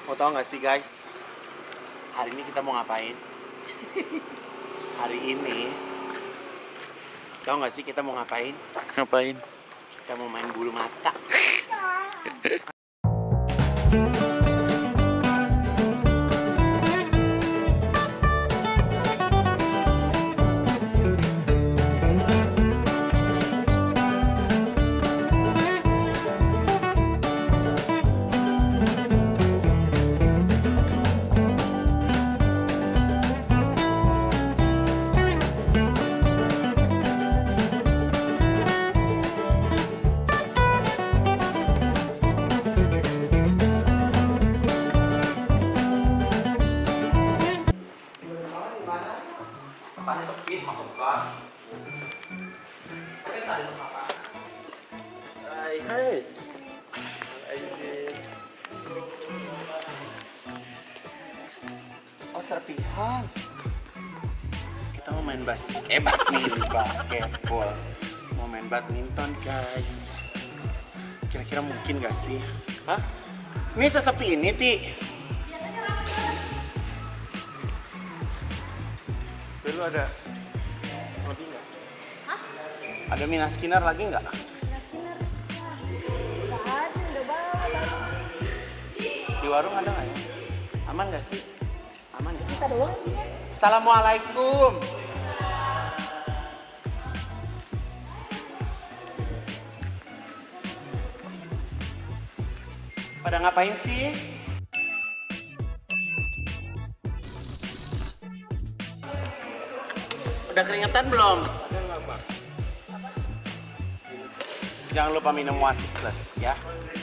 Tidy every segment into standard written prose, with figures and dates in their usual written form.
Mau tau gak sih guys, hari ini kita mau ngapain? Hari ini tau gak sih kita mau ngapain? Ngapain? Kita mau main bulu mata. Tempatnya sepi, masuk kan? Tapi tadi apa? Hai. Oh serpihan. Kita mau main basketball. Mau main badminton guys. Kira-kira mungkin gak sih? Hah? Ini sesepi ini Ti. Dulu ada lebih nggak? Hah? Ada Mina Skinner lagi nggak? Mina Skinner? Nggak ada, udah bawa. Di warung ada nggak ya? Aman nggak sih? Aman ya? Kita doang sih ya. Assalamualaikum. Pada ngapain sih? Udah keringetan belum? Jangan lupa minum Oasis Plus ya.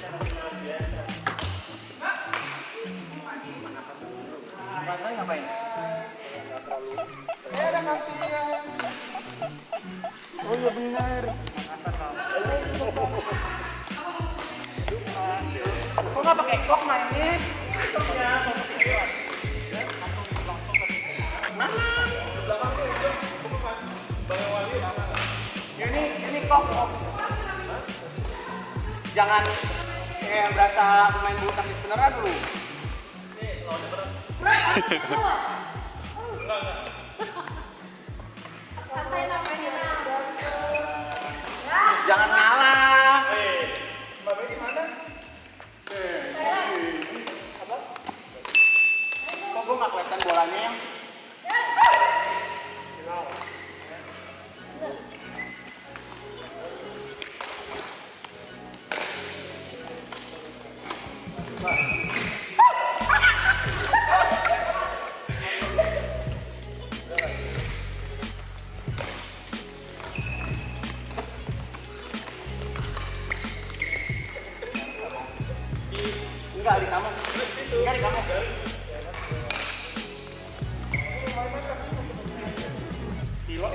Pantai ngapain? Ada kantin. Oh iya benar. Kok nggak pakai kok mainnya? Mana? Ini kok. Jangan kayak berasa pemain bulu tangkis beneran dulu. Jangan ngalah. Mbak Be gimana? Apa? Kok gue nggak kelihatan bolanya ya? Enggak di kamu. Enggak di kamu. Kilo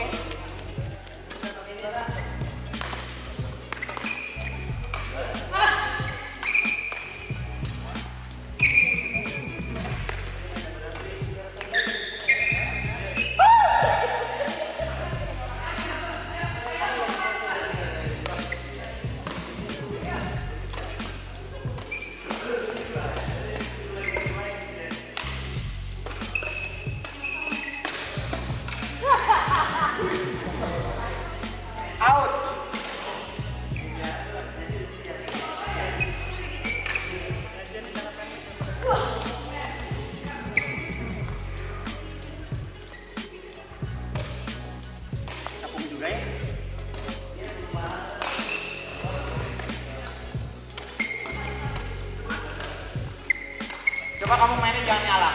out. Capung juga ya. Coba kamu mainnya jangan nyala.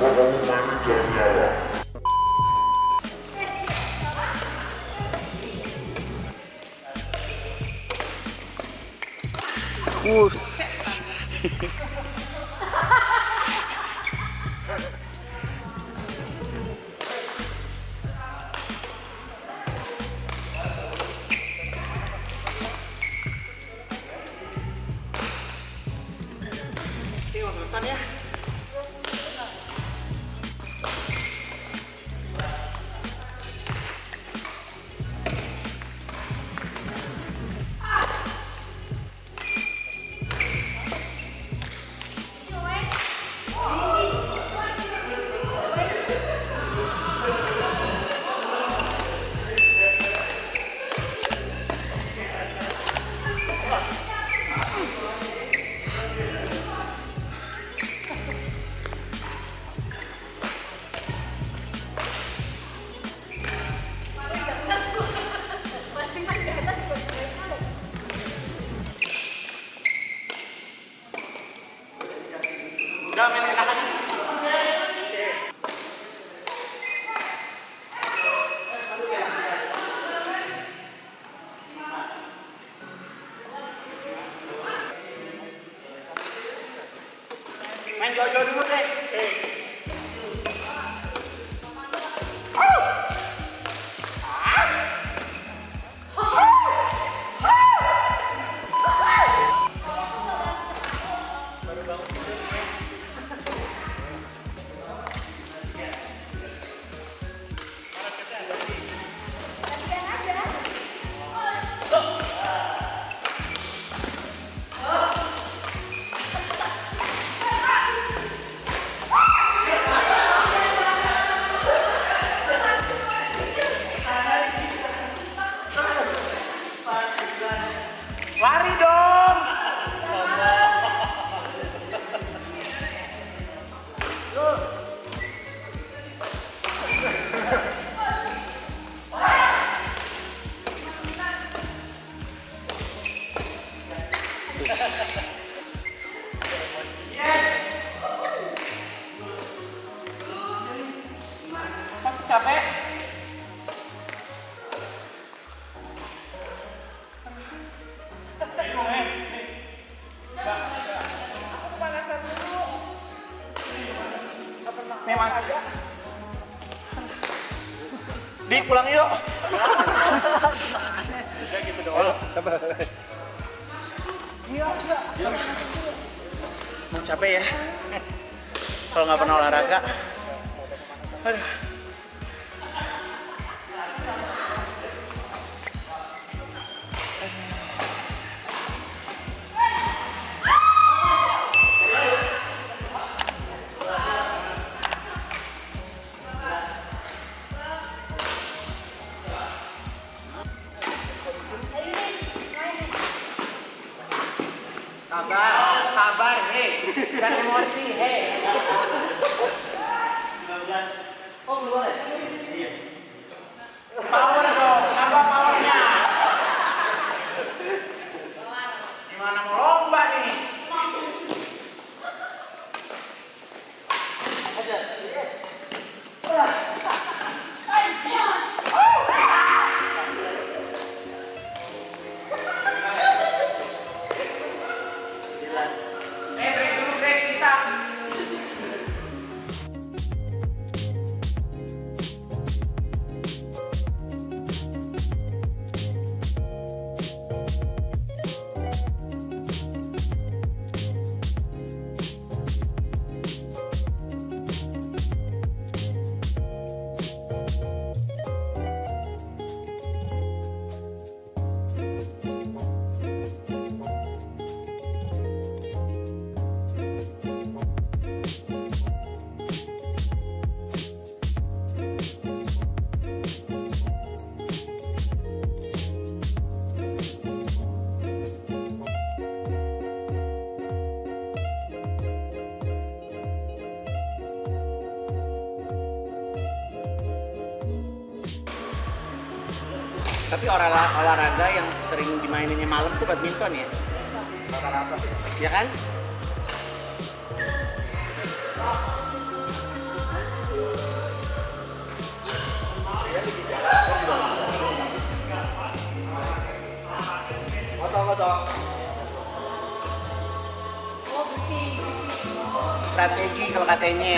Us. Ini mau terusan ya. Udah main enak aja. Main jauh-jauh dulu deh. Lari dong. Masih capek? Mas. Dik, pulang yuk. Ya gitu doang. Mau capek ya? Kalau nggak pernah olahraga. Aduh. Sabar, sabar, hei. Jangan emosi, hei. 19. Oh, keluar ya? Iya. Power dong, nambah powernya. Gimana mau lomba nih? Break dulu, break kita. Tapi olahraga yang sering dimaininnya malam tuh badminton ya? Rata-rata sih. Ya kan? Kosong. Strategi kalau katanya.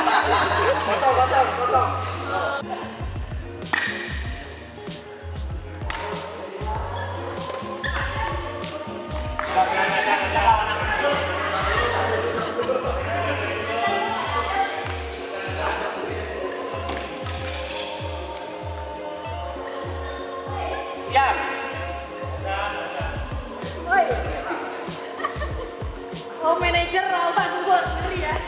Kosong. Siap. Oh, manajer lawan bos sendiri ya.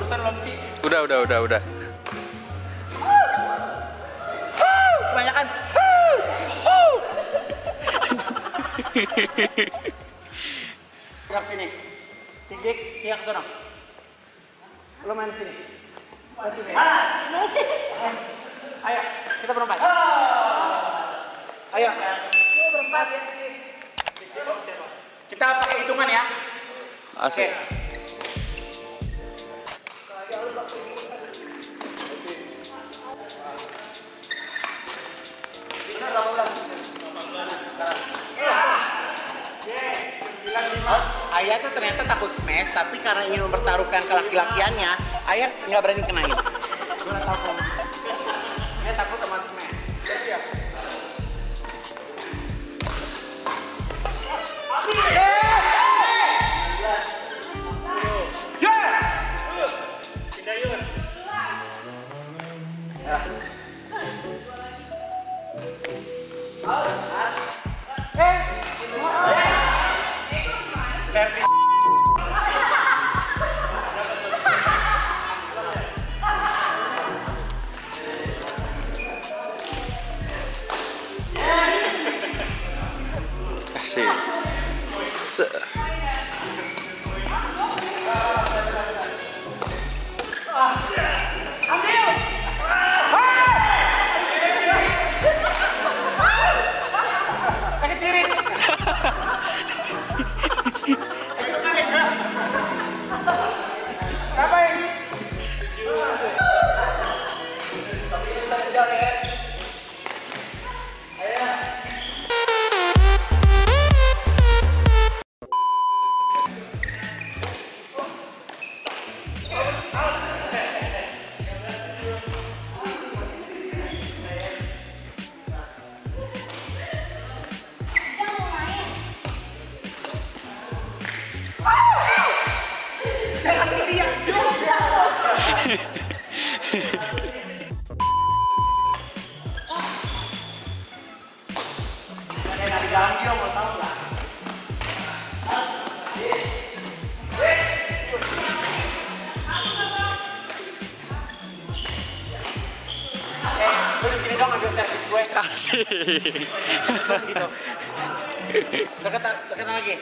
barusan belum sih? Udah. Kebanyakan. Gerak sini. Dik, dia ke sana. Lo main sini. Ayo, kita berempat. Ayo. Berempat ya sini. Kita pakai hitungan ya. Asik. Ayah tuh ternyata takut smash, tapi karena ingin mempertaruhkan kelaki-lakiannya, Ayah nggak berani kenain. Dia takut sama smash. Servis. Asik. Kecirin. Siapa yang di dalam dia mau tahu nggak? Gue di sini dong ambil servis gue. Asik. Gitu. Deketan lagi.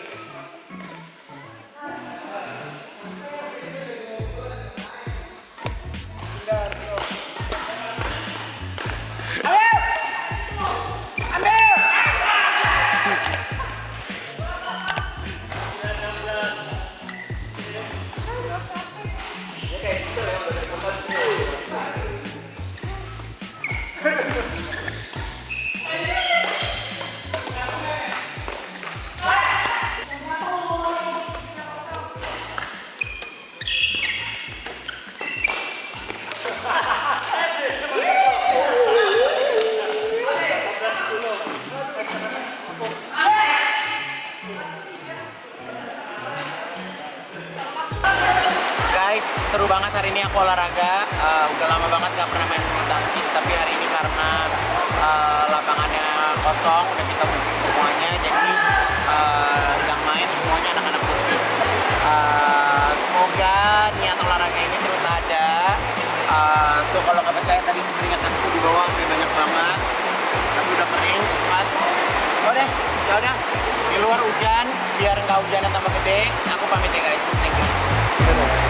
Guys, seru banget hari ini aku olahraga. Udah lama banget gak pernah main bulu tangkis, tapi hari ini karena lapangannya kosong, udah kita booking semuanya, jadi yang main semuanya anak-anak putih. Semoga niat olahraga ini terus ada. Tuh kalau nggak percaya tadi keringatanku di bawah udah banyak banget, tapi udah kering cepat. Ya udah, di luar hujan, biar nggak hujannya tambah gede. Aku pamit ya guys, thank you.